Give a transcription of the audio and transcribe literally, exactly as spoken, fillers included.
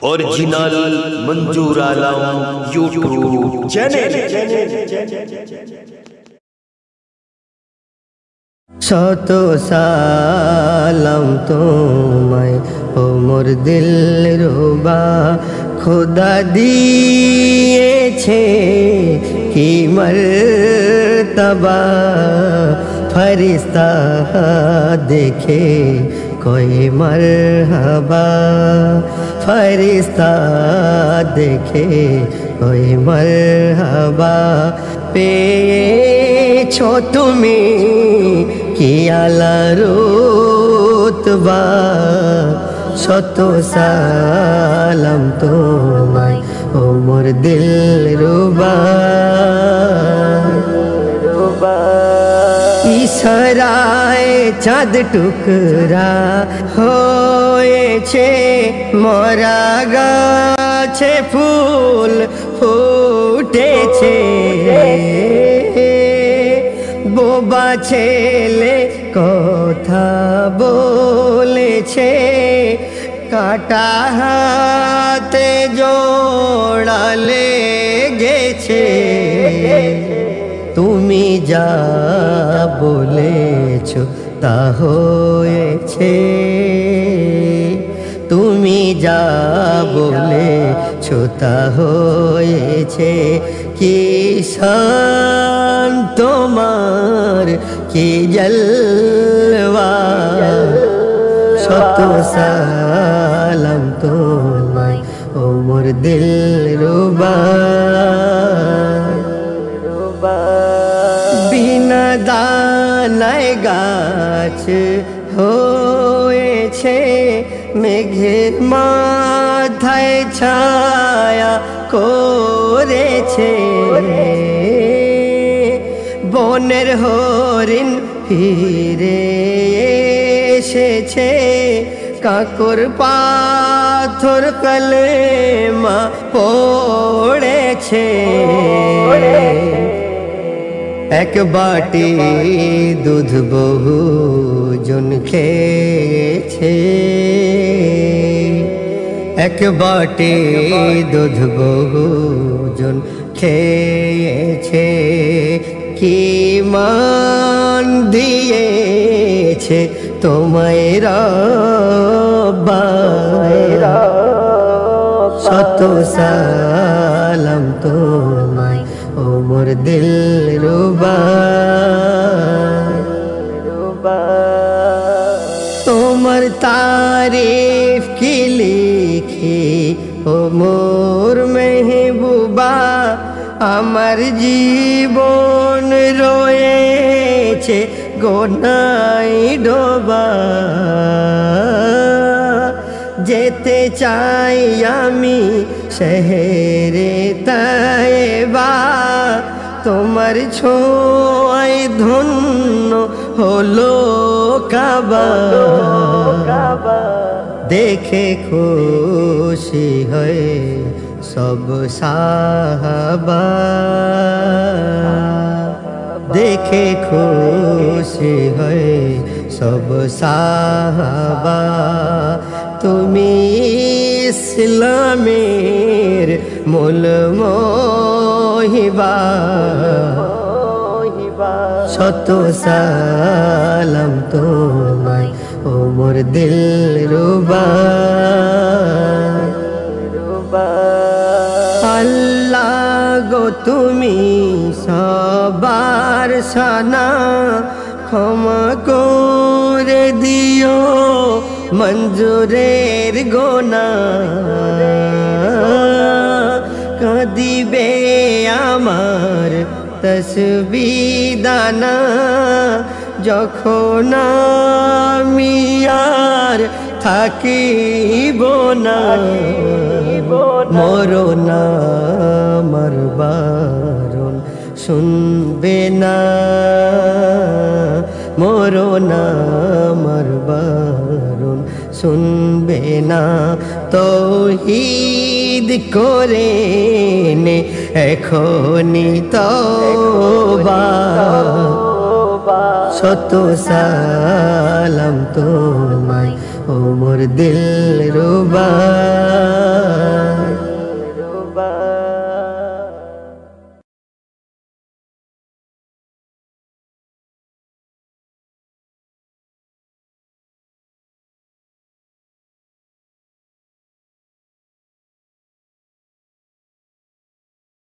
Original मंजूर आलम YouTube channel. শত সালাম তোমায় ও মোর দিল রুবা, খোদা দিয়েছে কি মর্তবা, ফরিস্তা দেখে কয় মরহবা, ফরিস্তা দেখে কয় মরহবা। পেয়েছো তুমি কি আলা রুতবা, শত সালাম তোমায় ও মোর দিল রুবা। ইশারায় চাঁদ টুকরা হয়েছে, মরা গাছে ফুল ফুটেছে, বোবা ছেলে কথা বলেছে, কাটা হাতে জোড়া লেগেছে। তুমি যা বলেছো তা হয়েছে, তুমি যা বলেছো তা হয়েছে। কি শান তোমার, কি জলওয়া, শত সালাম তোমায় ও মোর দিল রুবা। বিনা দানায় গাছ হয়েছে, মেঘের মাথায় ছায়া করেছে, বনের হরিণ ফিরে এসেছে, কাকর পাথর কলেমা পড়েছে। এক বাটি দুধ বহু জন খেয়েছে, এক বাটি দুধ বহু জন খেয়েছে। কি মান দিয়েছে তোমায় রব্বা, শত সালাম তোমায় ও মোর দিল রুবা। তোমার তারিফ কি লিখি ও মোর মেহবুবা, আমার জীবন রয়েছে গোনায় ডোবা। যেতে চাই আমি শহরে তায়েবা, তোমার ছোঁয়ায় ধন্য হলো কাবা। দেখে খুশি হয় সব সাহাবা, দেখে খুশি হয় সব সাহাবা। তুমি ইসলামের মূল মহিবা, শত সালাম তোমায় ও মোর দিল রুবা। আল্লাহ গো তুমি সবার সানা, ক্ষমা করে দিও মঞ্জুরের গোনা। কাঁদিবে আমার তসবিহ দানা, যখন আমি আর থাকিব না। মরনা আমার বারণ শুনবে না, মরনা আমার বারণ শুনবে না। তৌহিদ করে নে এখনি তওবা, শত সালাম তোমায় ও মোর দিল রুবা।